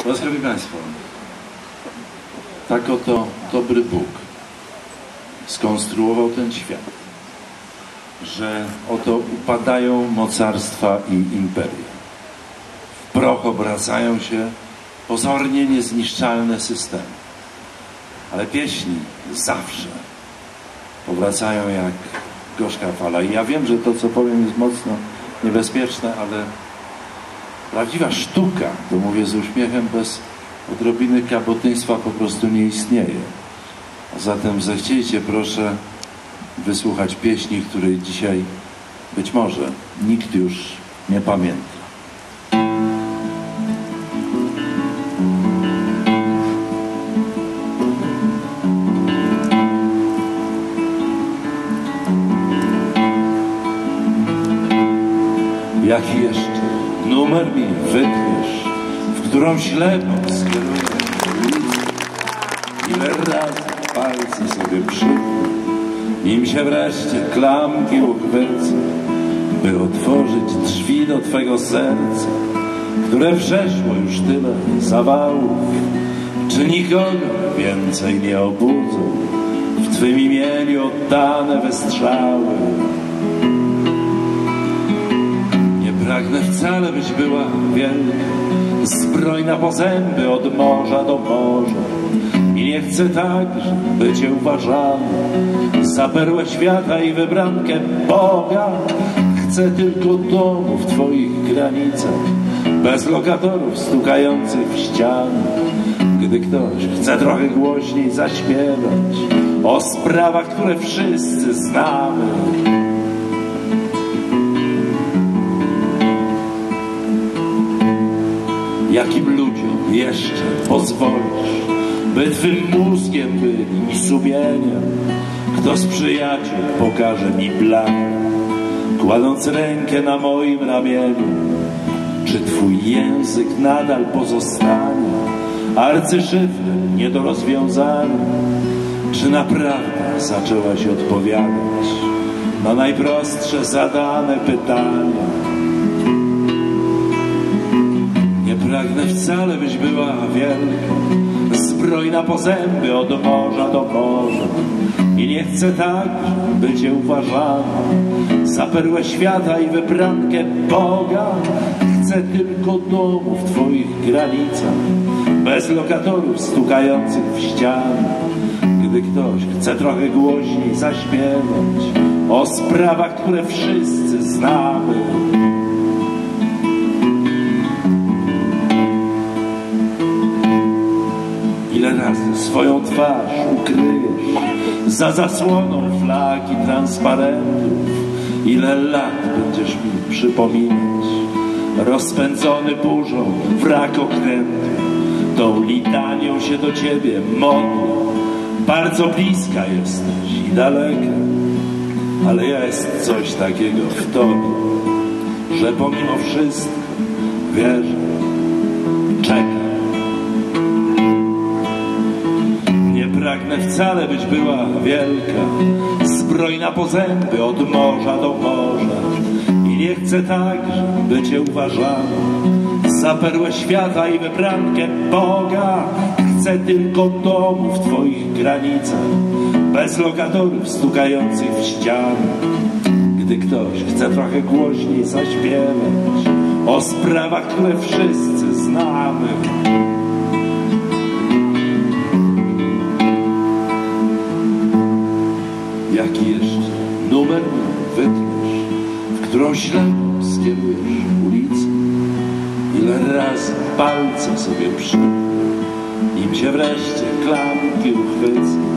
Szanowni Państwo, tak oto dobry Bóg skonstruował ten świat, że oto upadają mocarstwa i imperia. W proch obracają się pozornie niezniszczalne systemy. Ale pieśni zawsze powracają jak gorzka fala. I ja wiem, że to, co powiem, jest mocno niebezpieczne, ale prawdziwa sztuka, to mówię z uśmiechem, bez odrobiny kabotyństwa po prostu nie istnieje. A zatem zechciejcie, proszę, wysłuchać pieśni, której dzisiaj być może nikt już nie pamięta. Jaki jeszcze numer mi wytniesz, w którą ślepo skieruję ulicę? Ile razy palce sobie przypnę, nim się wreszcie klamki uchwycę, by otworzyć drzwi do Twego serca, które przeszło już tyle zawałów. Czy nikogo więcej nie obudzą w Twym imieniu oddane wystrzały? Pragnę wcale, byś była wielka, zbrojna po zęby od morza do morza. I nie chcę także, by Cię uważano za perłę świata i wybrankę Boga. Chcę tylko domu w Twoich granicach, bez lokatorów stukających w ściany. Gdy ktoś chce trochę głośniej zaśpiewać o sprawach, które wszyscy znamy, jakim ludziom jeszcze pozwolisz, by Twym mózgiem byli i sumieniem? Kto z przyjaciół pokaże mi plan, kładąc rękę na moim ramieniu? Czy Twój język nadal pozostanie arcyszyfrem nie do rozwiązania? Czy naprawdę zaczęłaś odpowiadać na najprostsze zadane pytania? Pragnę wcale, byś była wielka, zbrojna po zęby od morza do morza. I nie chcę tak, by Cię uważano za perłę świata i wybrankę Boga. Chcę tylko domu w Twoich granicach, bez lokatorów stukających w ściany. Gdy ktoś chce trochę głośniej zaśpiewać o sprawach, które wszyscy znamy, ile razy swoją twarz ukryjesz za zasłoną flag i transparentów? Ile lat będziesz mi przypominać rozpędzony burzą wrak okrętu? Tą litanią się do Ciebie modlę. Bardzo bliska jesteś i daleka, ale jest coś takiego w Tobie, że pomimo wszystko wierzę, czekam. Pragnę wcale, byś była wielka, zbrojna po zęby od morza do morza. I nie chcę także, by Cię uważano za perłę świata i wybrankę Boga. Chcę tylko domu w Twoich granicach, bez lokatorów stukających w ściany. Gdy ktoś chce trochę głośniej zaśpiewać o sprawach, które wszyscy znamy, jaki jeszcze numer wytniesz, w którą ślepo skierujesz ulicę? Ile razy palce sobie przypnę, nim się wreszcie klamki uchwycę,